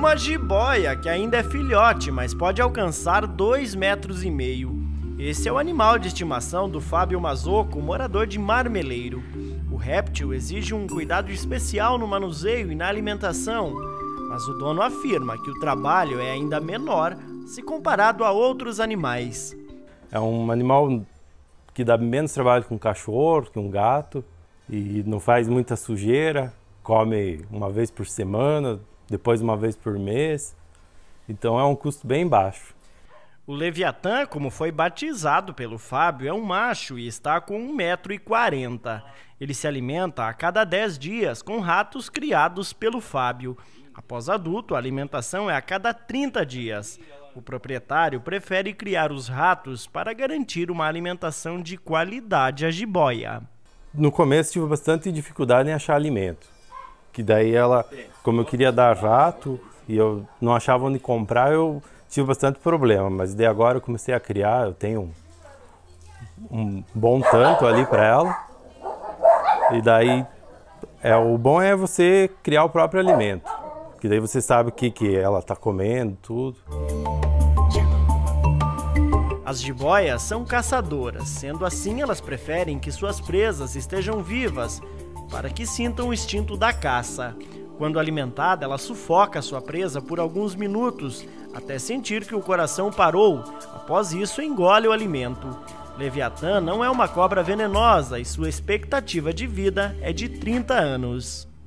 uma jiboia que ainda é filhote, mas pode alcançar 2,5 metros. Esse é o animal de estimação do Fábio Mazzocco, morador de Marmeleiro. O réptil exige um cuidado especial no manuseio e na alimentação, mas o dono afirma que o trabalho é ainda menor se comparado a outros animais. É um animal que dá menos trabalho que um cachorro, que um gato, e não faz muita sujeira, come uma vez por semana, depois uma vez por mês, então é um custo bem baixo. O Leviatã, como foi batizado pelo Fábio, é um macho e está com 1,40 m. Ele se alimenta a cada 10 dias com ratos criados pelo Fábio. Após adulto, a alimentação é a cada 30 dias. O proprietário prefere criar os ratos para garantir uma alimentação de qualidade à jiboia. No começo tive bastante dificuldade em achar alimento, que daí como eu queria dar rato e eu não achava onde comprar, eu tive bastante problema, mas daí agora eu comecei a criar, eu tenho um bom tanto ali para ela, e daí o bom é você criar o próprio alimento, que daí você sabe o que ela está comendo, tudo. As jiboias são caçadoras, sendo assim elas preferem que suas presas estejam vivas, para que sintam o instinto da caça. Quando alimentada, ela sufoca sua presa por alguns minutos, até sentir que o coração parou. Após isso, engole o alimento. Leviatã não é uma cobra venenosa e sua expectativa de vida é de 30 anos.